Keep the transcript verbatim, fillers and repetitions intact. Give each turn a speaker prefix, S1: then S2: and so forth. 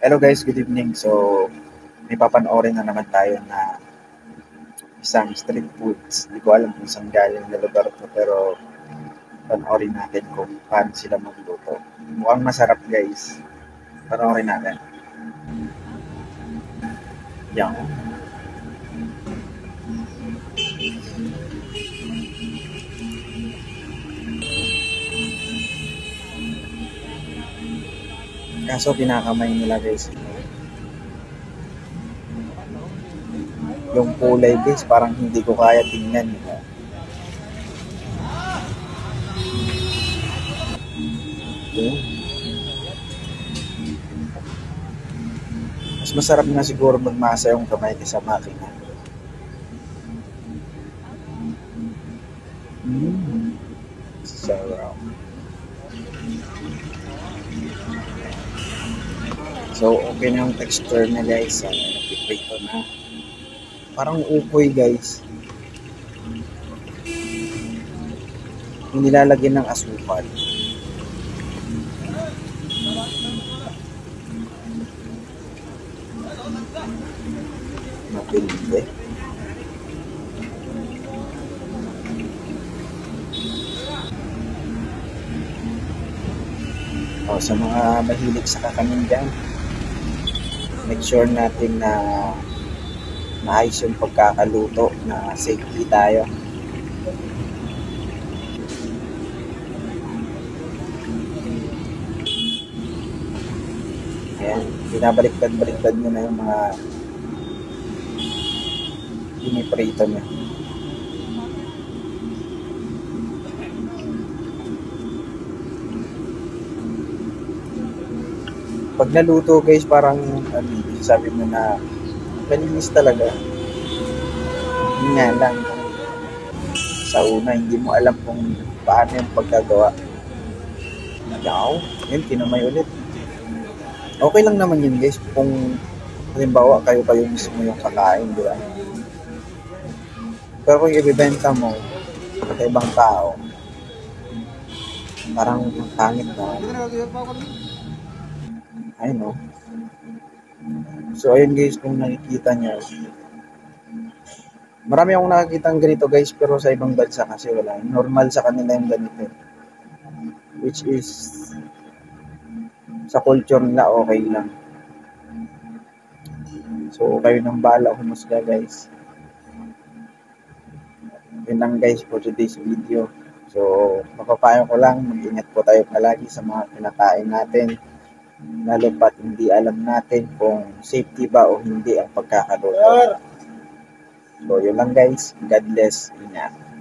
S1: Hello guys, good evening. So, may papanoorin na naman tayo na isang street foods. Hindi ko alam kung saan galing na lugar to, pero panoorin natin kung paano sila magluto. Mukhang masarap guys. Panoorin natin. Yan. Kaso kinakamay nila guys. Yung kulay guys, parang hindi ko kaya tingnan. Yun. Mas masarap na siguro magmasa yung kamay kaysa makina. Mm. Sarap. So, okay na yung texture na guys. Uh, Napiprito na. Parang ukoy guys. Yung nilalagyan ng asukal. Mapilde. O, sa mga mahilig sa kakanin dyan, make sure natin na maayos yung pagkakaluto, na safety tayo. Ayan, binabaliktad-baliktad nyo na yung mga piniprito nyo. Pag naluto guys, parang ano, sabi mo na malinis talaga. Hindi nga lang, sa una hindi mo alam kung paano yung pagkagawa. Yaw, yun, kinamay ulit. Okay lang naman yun guys kung halimbawa kayo kayo mismo yung kakain, di ba? Pero kung ibibenta mo sa ibang tao, parang pangit na. I know. So ayun guys, kung nakikita nyo, marami akong nakikita ng ganito guys, pero sa ibang bansa kasi wala. Normal sa kanila yung ganito. Which is, sa culture nila okay lang. So kayo nang bahala humusga guys. Yun lang guys for today's video. So mapapayo ko lang, mag-ingat po tayo palagi sa mga kinakain natin. Lalo pat hindi alam natin kung safety ba o hindi ang pagkakaluto. So yun lang guys. God bless. Ingat.